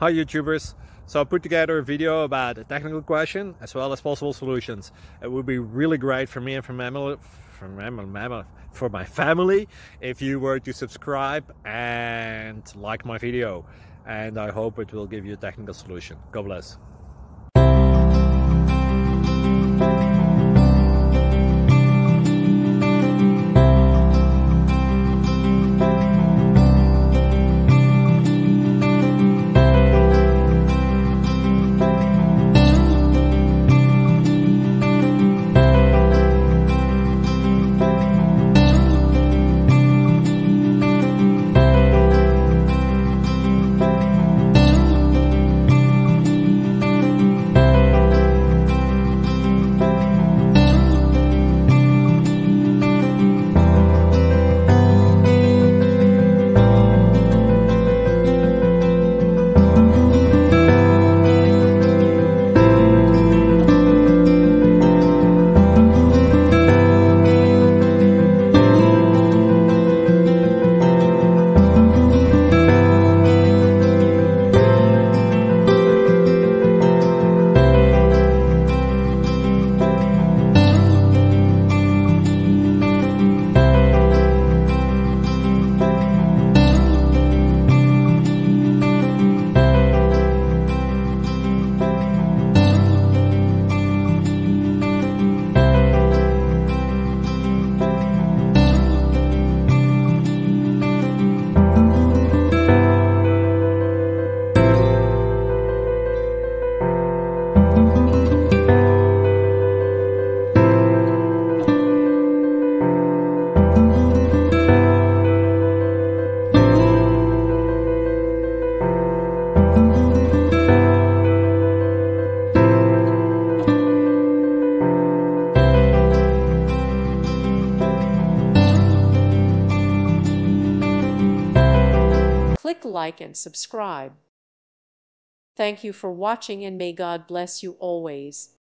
Hi YouTubers! So I put together a video about a technical question as well as possible solutions. It would be really great for me and for my family if you were to subscribe and like my video, and I hope it will give you a technical solution. God bless. Click like and subscribe. Thank you for watching, and may God bless you always.